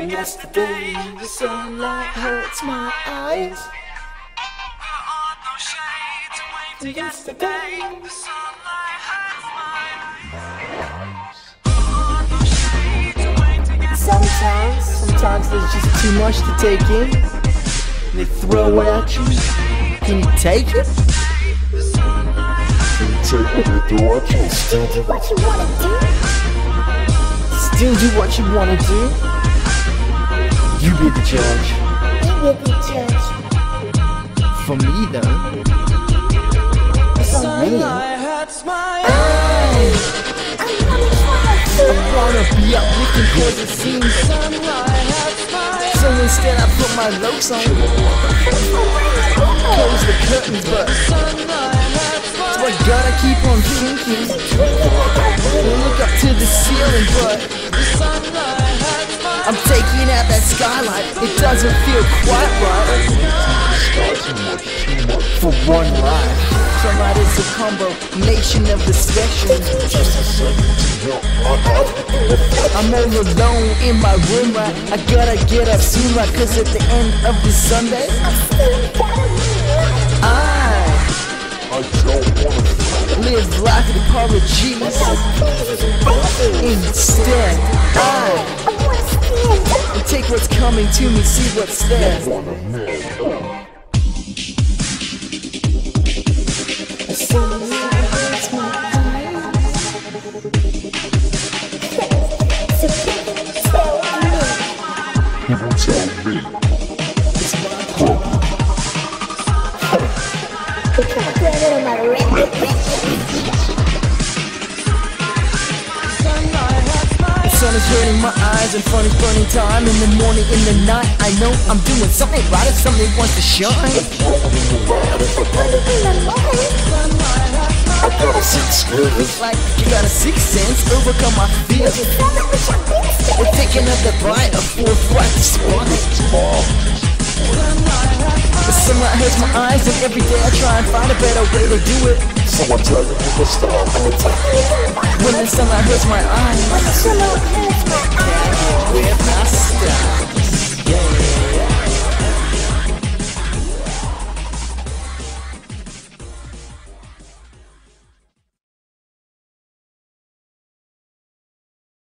Yesterday, the sunlight hurts my eyes. Yesterday, the sunlight hurts my eyes. Sometimes there's just too much to take in. They throw it at you. Can you take it? Can you take it? They throw at you. Still do what you wanna do. Still do what you wanna do. You be the judge. You be the judge. For me though. For me. Hurts my eyes. I wanna be uplifting cause it seems. So instead I put my locs on. Close the curtains but so I gotta keep on thinking. Look up to the ceiling but I'm taking out that skylight. It doesn't feel quite right. For one life. Sunlight is a combination of the spectrum. I'm all alone in my room, right? I gotta get up soon, right? Cause at the end of this Sunday I don't wanna live life with apologies. Instead I take what's coming to me, see what's there. You won't tell me. It's my problem. The sun is hurting my eyes and fun is burning time. In the morning, in the night, I know I'm doing something right if something wants to shine. It's like you got a sixth sense, overcome my fears. We're taking up the bite of forthright despite. The sunlight hurts my eyes and every day I try and find a better way to do it. Someone tell me to stop. When the sunlight hurts my eyes, When the sunlight hurts my eyes, we're past